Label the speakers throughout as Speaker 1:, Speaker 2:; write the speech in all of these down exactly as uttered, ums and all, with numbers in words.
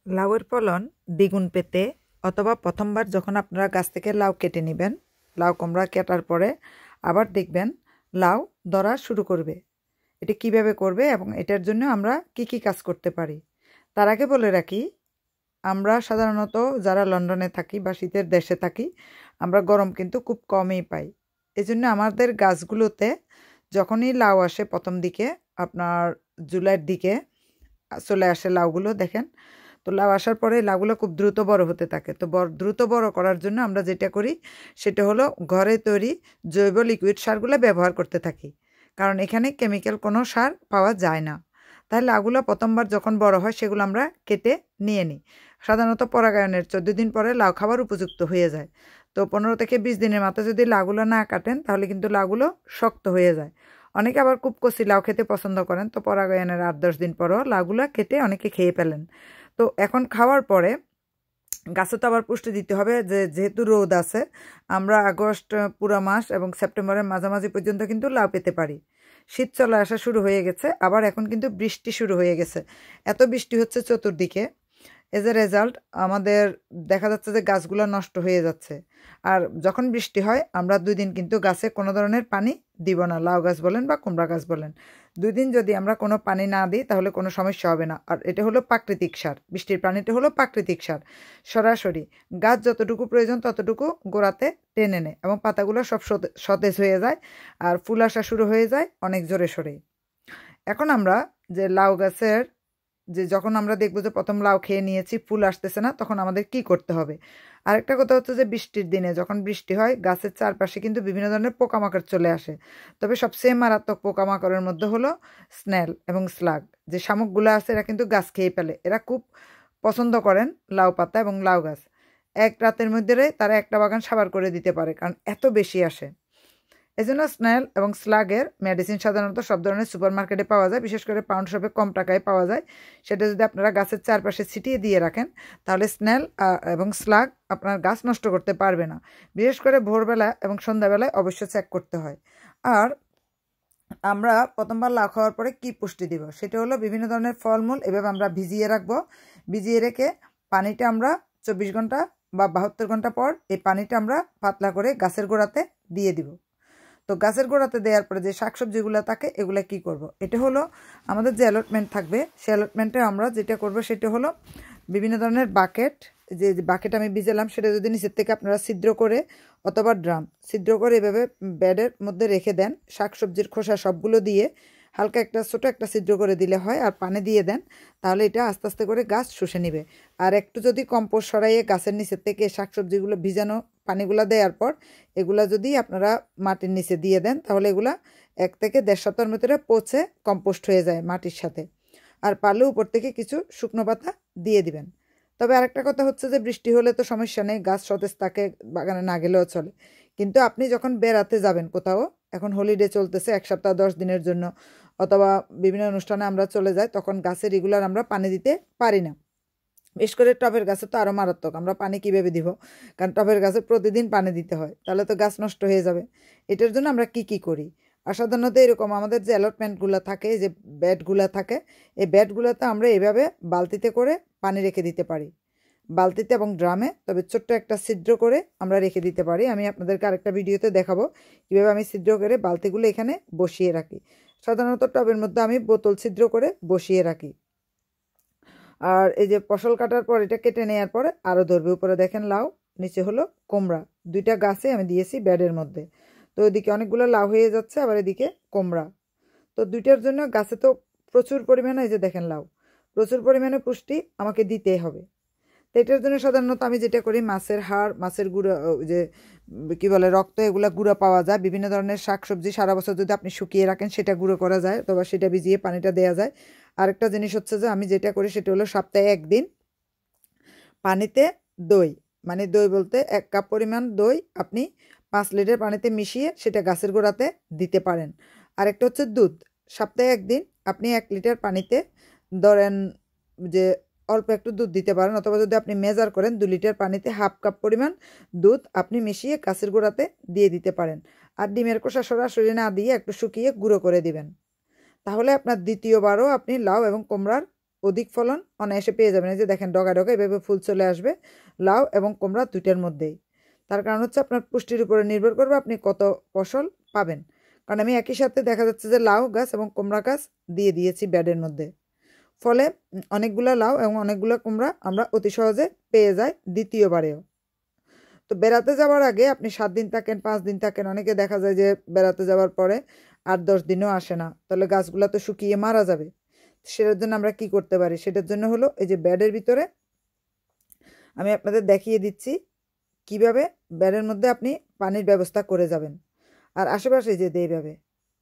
Speaker 1: লাউয়ের ফলন দ্বিগুণ পেতে অথবা প্রথমবার যখন আপনারা গাছ থেকে লাউ কেটে নেবেন, লাউ কুমড়া কাটার পরে আবার দেখবেন লাউ ধরা শুরু করবে। এটা কিভাবে করবে এবং এটার জন্য আমরা কি কি কাজ করতে পারি, তার আগে বলে রাখি, আমরা সাধারণত যারা লন্ডনে থাকি বা শীতের দেশে থাকি, আমরা গরম কিন্তু খুব কমই পাই। এই জন্য আমাদের গাছগুলোতে যখনই লাউ আসে প্রথম দিকে, আপনার জুলাইয়ের দিকে চলে আসে লাউগুলো, দেখেন তো লাউ আসার পরে লাউগুলো খুব দ্রুত বড় হতে থাকে। তো বড় দ্রুত বড় করার জন্য আমরা যেটা করি সেটা হলো ঘরে তৈরি জৈব লিকুইড সারগুলো ব্যবহার করতে থাকি, কারণ এখানে কেমিক্যাল কোনো সার পাওয়া যায় না। তাহলে লাউগুলো প্রথমবার যখন বড় হয় সেগুলো আমরা কেটে নিয়ে নিই। সাধারণত পরাগায়নের চোদ্দ দিন পরে লাউ খাবার উপযুক্ত হয়ে যায়। তো পনেরো থেকে বিশ দিনের মাথায় যদি লাউগুলো না কাটেন তাহলে কিন্তু লাউগুলো শক্ত হয়ে যায়। অনেকে আবার খুব কচি লাউ খেতে পছন্দ করেন, তো পরাগায়নের আট দশ দিন পরও লাউগুলো কেটে অনেকে খেয়ে ফেলেন। তো এখন খাওয়ার পরে গাছে তো আবার পুষ্টি দিতে হবে, যে যেহেতু রোদ আছে, আমরা আগস্ট পুরো মাস এবং সেপ্টেম্বরের মাঝামাঝি পর্যন্ত কিন্তু লাউ পেতে পারি। শীত চলে আসা শুরু হয়ে গেছে, আবার এখন কিন্তু বৃষ্টি শুরু হয়ে গেছে। এত বৃষ্টি হচ্ছে চতুর্দিকে, এজ এ রেজাল্ট আমাদের দেখা যাচ্ছে যে গাছগুলো নষ্ট হয়ে যাচ্ছে। আর যখন বৃষ্টি হয় আমরা দুই দিন কিন্তু গাছে কোনো ধরনের পানি দিব না, লাউ গাছ বলেন বা কুমড়া গাছ বলেন। দুই দিন যদি আমরা কোনো পানি না দিই তাহলে কোনো সমস্যা হবে না। আর এটা হলো প্রাকৃতিক সার, বৃষ্টির পানিটা হলো প্রাকৃতিক সার। সরাসরি গাছ যতটুকু প্রয়োজন ততটুকু গোড়াতে টেনে নেয় এবং পাতাগুলো সব সতেজ হয়ে যায় আর ফুল আসা শুরু হয়ে যায় অনেক জোরে সোরে। এখন আমরা যে লাউ গাছের যে যখন আমরা দেখবো যে প্রথম লাউ খেয়ে নিয়েছি, ফুল আসতেছে না, তখন আমাদের কি করতে হবে। আরেকটা কথা হচ্ছে যে বৃষ্টির দিনে যখন বৃষ্টি হয় গাছের চারপাশে কিন্তু বিভিন্ন ধরনের পোকামাকড় চলে আসে। তবে সবচেয়ে মারাত্মক পোকামাকড়ের মধ্যে হলো স্নেল এবং স্লাগ। যে শামুকগুলো আছে এরা কিন্তু গাছ খেয়ে ফেলে, এরা খুব পছন্দ করেন লাউ পাতা এবং লাউ গাছ। এক রাতের মধ্যে তারা একটা বাগান সাবার করে দিতে পারে, কারণ এত বেশি আসে। এজন্য স্নেল এবং স্লাগের মেডিসিন সাধারণত সব ধরনের সুপার মার্কেটে পাওয়া যায়, বিশেষ করে পাউন্ড শপে কম টাকায় পাওয়া যায়। সেটা যদি আপনারা গাছের চারপাশে ছিটিয়ে দিয়ে রাখেন তাহলে স্নেল এবং স্লাগ আপনার গাছ নষ্ট করতে পারবে না। বিশেষ করে ভোরবেলা এবং সন্ধ্যাবেলায় অবশ্যই চেক করতে হয়। আর আমরা প্রথমবার লাউ খাওয়ার পরে কি পুষ্টি দিব সেটা হলো বিভিন্ন ধরনের ফলমূল এভাবে আমরা ভিজিয়ে রাখবো। ভিজিয়ে রেখে পানিটা আমরা চব্বিশ ঘন্টা বা বাহাত্তর ঘন্টা পর এই পানিটা আমরা পাতলা করে গাছের গোড়াতে দিয়ে দিব। তো গাছের গোড়াতে দেওয়ার পরে যে শাকসবজিগুলো থাকে এগুলো কি করব, এটা হলো আমাদের যে অ্যালটমেন্ট থাকবে সেই অ্যালটমেন্টে আমরা যেটা করব সেটা হলো বিভিন্ন ধরনের বাকেট, যে বাকেট আমি ভিজালাম সেটা যদি নিচের থেকে আপনারা ছিদ্র করে অথবা ড্রাম ছিদ্র করে এভাবে বেডের মধ্যে রেখে দেন, শাকসবজির খোসা সবগুলো দিয়ে হালকা একটা ছোটো একটা ছিদ্র করে দিলে হয়, আর পানি দিয়ে দেন, তাহলে এটা আস্তে আস্তে করে গাছ শুষে নেবে। আর একটু যদি কম্পোস্ট সরাইয়ে গাছের নিচের থেকে শাকসবজিগুলো ভিজানো পানিগুলো দেওয়ার পর এগুলা যদি আপনারা মাটির নিচে দিয়ে দেন তাহলে এগুলা এক থেকে দেড় সপ্তাহের ভিতরে পচে কম্পোস্ট হয়ে যায় মাটির সাথে। আর পারলে উপর থেকে কিছু শুকনো পাতা দিয়ে দিবেন। তবে আরেকটা কথা হচ্ছে যে বৃষ্টি হলে তো সমস্যা নেই, গাছ সতেজ থাকে, বাগানে না গেলেও চলে। কিন্তু আপনি যখন বেড়াতে যাবেন কোথাও, এখন হলিডে চলতেছে এক সপ্তাহ দশ দিনের জন্য, অথবা বিভিন্ন অনুষ্ঠানে আমরা চলে যাই, তখন গাছে রেগুলার আমরা পানি দিতে পারি না। বিশেষ করে টবের গাছে তো আরও মারাত্মক, আমরা পানি কীভাবে দিব, কারণ টবের গাছে প্রতিদিন পানি দিতে হয়, তাহলে তো গাছ নষ্ট হয়ে যাবে। এটার জন্য আমরা কি কি করি, আর সাধারণত এরকম আমাদের যে অ্যালটমেন্টগুলো থাকে, যে বেডগুলো থাকে, এই বেডগুলোতে আমরা এভাবে বালতিতে করে পানি রেখে দিতে পারি, বালতিতে এবং ড্রামে, তবে ছোট্ট একটা ছিদ্র করে আমরা রেখে দিতে পারি। আমি আপনাদেরকে আরেকটা ভিডিওতে দেখাবো কীভাবে আমি ছিদ্র করে বালতিগুলো এখানে বসিয়ে রাখি। সাধারণত টবের মধ্যে আমি বোতল ছিদ্র করে বসিয়ে রাখি। আর এই যে ফসল কাটার পর এটা কেটে নেওয়ার পরে আরও ধরবে, উপরে দেখেন লাউ, নিচে হলো কুমড়া, দুইটা গাছে আমি দিয়েছি বেডের মধ্যে। তো ওইদিকে অনেকগুলো লাউ হয়ে যাচ্ছে, আবার এদিকে কুমড়া। তো দুইটার জন্য গাছে তো প্রচুর পরিমাণে, এই যে দেখেন লাউ, প্রচুর পরিমাণে পুষ্টি আমাকে দিতেই হবে। তো এটার জন্য সাধারণত আমি যেটা করি, মাছের হাড়, মাছের গুঁড়ো, যে কী বলে রক্ত, এগুলো গুঁড়ো পাওয়া যায়। বিভিন্ন ধরনের শাকসবজি সারা বছর যদি আপনি শুকিয়ে রাখেন সেটা গুঁড়ো করা যায়, অথবা সেটা ভিজিয়ে পানিটা দেওয়া যায়। আরেকটা জিনিস হচ্ছে যে আমি যেটা করি সেটা হলো সপ্তাহে একদিন পানিতে দই, মানে দই বলতে এক কাপ পরিমাণ দই আপনি পাঁচ লিটার পানিতে মিশিয়ে সেটা গাছের গোড়াতে দিতে পারেন। আরেকটা হচ্ছে দুধ, সপ্তাহে একদিন আপনি এক লিটার পানিতে ধরেন যে অল্প একটু দুধ দিতে পারেন, অথবা যদি আপনি মেজার করেন দু লিটার পানিতে হাফ কাপ পরিমাণ দুধ আপনি মিশিয়ে গাছের গোড়াতে দিয়ে দিতে পারেন। আর ডিমের খোসা সরাসরি না দিয়ে একটু শুকিয়ে গুঁড়ো করে দিবেন, তাহলে আপনার দ্বিতীয়বারও আপনি লাউ এবং কুমড়ার অধিক ফলন অনায়াসে পেয়ে যাবেন। এই যে দেখেন ডগা ডগা এভাবে ফুল চলে আসবে লাউ এবং কুমড়া দুইটার মধ্যেই। তার কারণ হচ্ছে আপনার পুষ্টির উপরে নির্ভর করবে আপনি কত ফসল পাবেন। কারণ আমি একই সাথে দেখা যাচ্ছে যে লাউ গাছ এবং কুমড়া গাছ দিয়ে দিয়েছি ব্যাডের মধ্যে, ফলে অনেকগুলো লাউ এবং অনেকগুলো কুমড়া আমরা অতি সহজে পেয়ে যাই দ্বিতীয়বারেও। তো বেড়াতে যাওয়ার আগে আপনি সাত দিন থাকেন, পাঁচ দিন থাকেন, অনেকে দেখা যায় যে বেড়াতে যাওয়ার পরে আট দশ দিনও আসে না, তাহলে গাছগুলো তো শুকিয়ে মারা যাবে। সেটার জন্য আমরা কি করতে পারি, সেটার জন্য হলো এই যে ব্যাডের ভিতরে আমি আপনাদের দেখিয়ে দিচ্ছি কিভাবে ব্যাডের মধ্যে আপনি পানির ব্যবস্থা করে যাবেন। আর আশেপাশে যে এইভাবে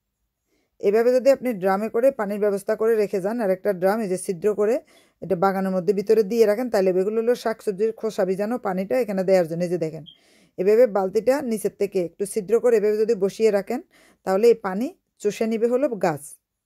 Speaker 1: এভাবে যদি আপনি ড্রামে করে পানির ব্যবস্থা করে রেখে যান, আর একটা ড্রাম এই যে ছিদ্র করে এটা বাগানের মধ্যে ভিতরে দিয়ে রাখেন, তাহলে এগুলো হলো শাকসবজির খোসা ভিজানো পানিটা এখানে দেওয়ার জন্য। এই যে দেখেন এভাবে বালতিটা নিচের থেকে একটু ছিদ্র করে এভাবে যদি বসিয়ে রাখেন, তাহলে এই পানি চুষে নিবে হলো গাছ।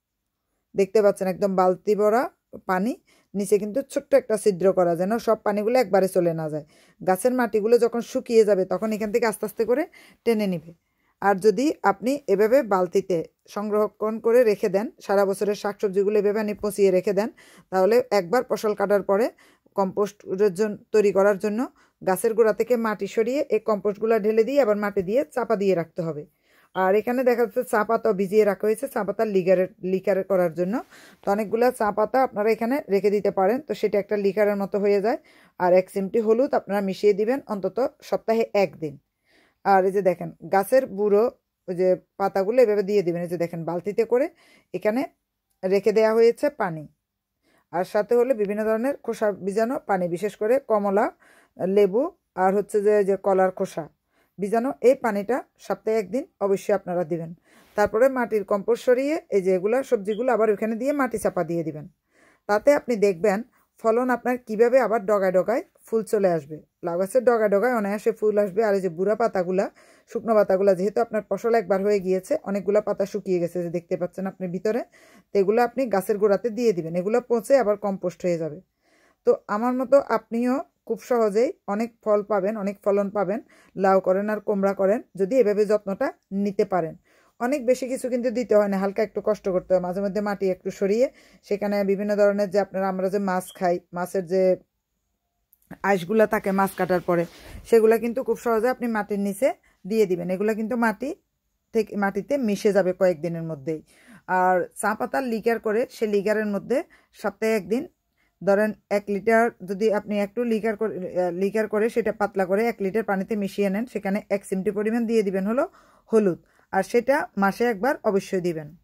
Speaker 1: দেখতে পাচ্ছেন একদম বালতি ভরা পানি, নিচে কিন্তু ছোট্ট একটা ছিদ্র করা, যেন সব পানিগুলো একবারে চলে না যায়। গাছের মাটিগুলো যখন শুকিয়ে যাবে তখন এখান থেকে আস্তে আস্তে করে টেনে নিবে। আর যদি আপনি এভাবে বালতিতে সংরক্ষণ করে রেখে দেন, সারা বছরের শাকসবজিগুলো এভাবে আপনি পচিয়ে রেখে দেন, তাহলে একবার ফসল কাটার পরে কম্পোস্টের জন্য তৈরি করার জন্য গাছের গোড়া থেকে মাটি সরিয়ে এই কম্পোস্টগুলো ঢেলে দিয়ে আবার মাটি দিয়ে চাপা দিয়ে রাখতে হবে। আর এখানে দেখা যাচ্ছে চা পাতাও ভিজিয়ে রাখা হয়েছে, চা পাতা লিকারের লিকার করার জন্য। তো অনেকগুলো চা পাতা আপনারা এখানে রেখে দিতে পারেন, তো সেটা একটা লিকারের মতো হয়ে যায়। আর এক চিমটি হলুদ আপনারা মিশিয়ে দিবেন অন্তত সপ্তাহে একদিন। আর এই যে দেখেন গাছের বুড়ো ওই যে পাতাগুলো এভাবে দিয়ে দিবেন। এই যে দেখেন বালতিতে করে এখানে রেখে দেওয়া হয়েছে পানি, আর সাথে হলে বিভিন্ন ধরনের খোসা বীজাণু পানি, বিশেষ করে কমলা, লেবু আর হচ্ছে যে যে কলার খোসা বীজাণু, এই পানিটা সপ্তাহে একদিন অবশ্যই আপনারা দিবেন। তারপরে মাটির কম্পোস্ট সরিয়ে এই যে এগুলো সবজিগুলো আবার ওখানে দিয়ে মাটি চাপা দিয়ে দিবেন। তাতে আপনি দেখবেন ফলন আপনার কিভাবে আবার ডগায় ডগায় ফুল চলে আসবে। লাউ গাছের ডগায় ডগায় অনায়াসে ফুল আসবে। আর এই যে বুড়া পাতাগুলা, শুকনো পাতাগুলা, যেহেতু আপনার ফসল একবার হয়ে গিয়েছে, অনেকগুলো পাতা শুকিয়ে গেছে যে দেখতে পাচ্ছেন আপনি ভিতরে, তো এগুলো আপনি গাছের গোড়াতে দিয়ে দিবেন, এগুলো পচে আবার কম্পোস্ট হয়ে যাবে। তো আমার মতো আপনিও খুব সহজেই অনেক ফল পাবেন, অনেক ফলন পাবেন, লাউ করেন আর কুমড়া করেন, যদি এভাবে যত্নটা নিতে পারেন। অনেক বেশি কিছু কিন্তু দিতে হয় না, হালকা একটু কষ্ট করতে হয়, মাঝে মধ্যে মাটি একটু সরিয়ে সেখানে বিভিন্ন ধরনের যে আপনারা আমরা যে মাছ খাই, মাছের যে আঁশগুলা থাকে মাছ কাটার পরে, সেগুলা কিন্তু খুব সহজে আপনি মাটির নিচে দিয়ে দিবেন। এগুলো কিন্তু মাটি থেকে মাটিতে মিশে যাবে কয়েকদিনের মধ্যেই। আর চা পাতার লিকার করে সে লিকারের মধ্যে সপ্তাহে একদিন ধরেন এক লিটার যদি আপনি একটু লিকার করে লিকার করে সেটা পাতলা করে এক লিটার পানিতে মিশিয়ে নেন, সেখানে এক চিমটি পরিমাণ দিয়ে দিবেন হলো হলুদ, আর সেটা মাসে একবার অবশ্যই দিবেন।